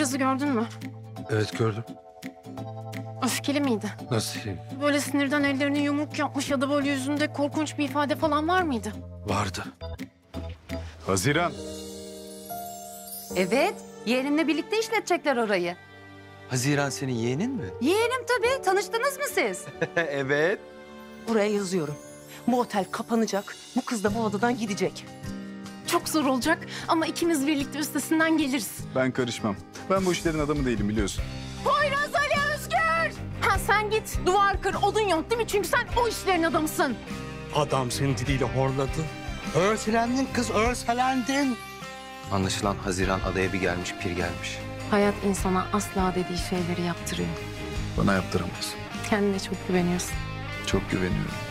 Poyraz'ı gördün mü? Evet gördüm. Öfkeli miydi? Nasıl? Böyle sinirden ellerini yumruk yapmış ya da böyle yüzünde korkunç bir ifade falan var mıydı? Vardı. Haziran. Evet, yeğenimle birlikte işletecekler orayı. Haziran senin yeğenin mi? Yeğenim tabii, tanıştınız mı siz? Evet. Buraya yazıyorum. Bu otel kapanacak. Bu kız da bu odadan gidecek. Çok zor olacak ama ikimiz birlikte üstesinden geliriz. Ben karışmam. Ben bu işlerin adamı değilim biliyorsun. Poyraz Ali Özgür! Ha sen git duvar kır odun yok değil mi? Çünkü sen o işlerin adamısın. Adam senin diliyle horladı. Örselendin kız, örselendin. Anlaşılan Haziran adaya bir gelmiş, pir gelmiş. Hayat insana asla dediği şeyleri yaptırıyor. Bana yaptıramaz. Kendine çok güveniyorsun. Çok güveniyorum.